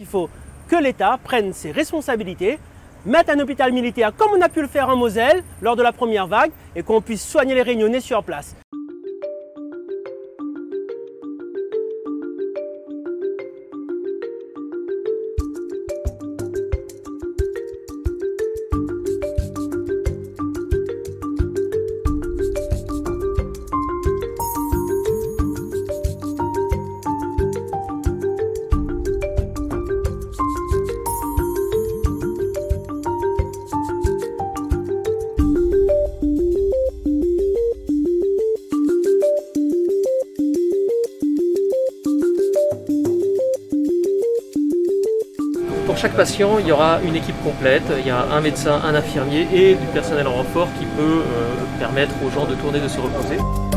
Il faut que l'État prenne ses responsabilités, mette un hôpital militaire comme on a pu le faire en Moselle lors de la première vague et qu'on puisse soigner les Réunionnais sur place. Pour chaque patient, il y aura une équipe complète, il y a un médecin, un infirmier et du personnel en renfort qui peut permettre aux gens de tourner, de se reposer.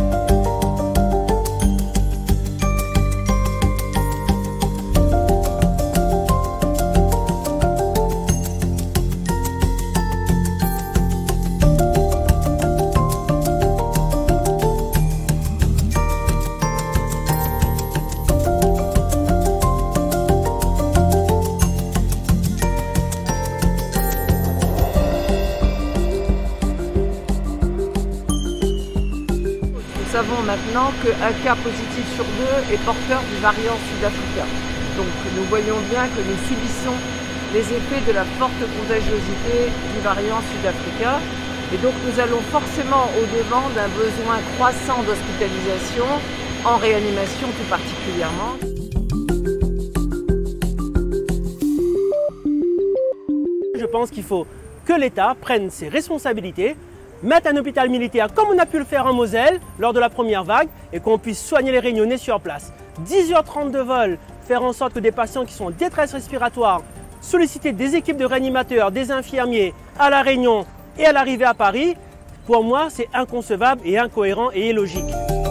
Nous savons maintenant qu'un cas positif sur deux est porteur du variant sud-africain. Donc nous voyons bien que nous subissons les effets de la forte contagiosité du variant sud-africain. Et donc nous allons forcément au-devant d'un besoin croissant d'hospitalisation, en réanimation tout particulièrement. Je pense qu'il faut que l'État prenne ses responsabilités, mette un hôpital militaire comme on a pu le faire en Moselle lors de la première vague et qu'on puisse soigner les Réunionnais sur place. 10h30 de vol, faire en sorte que des patients qui sont en détresse respiratoire, solliciter des équipes de réanimateurs, des infirmiers à La Réunion et à l'arrivée à Paris, pour moi c'est inconcevable et incohérent et illogique.